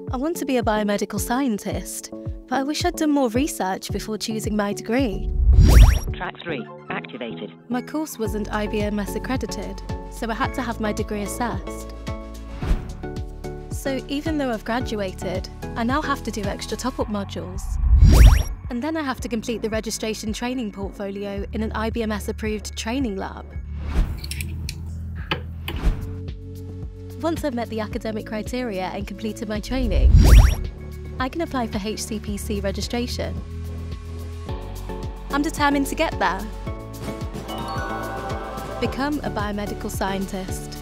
I want to be a biomedical scientist, but I wish I'd done more research before choosing my degree. Track 3, activated. My course wasn't IBMS Accredited, so I had to have my degree assessed. So even though I've graduated, I now have to do extra top-up modules. And then I have to complete the Registration Training Portfolio in an IBMS-approved training lab. Once I've met the academic criteria and completed my training, I can apply for HCPC registration. I'm determined to get there. Become a biomedical scientist.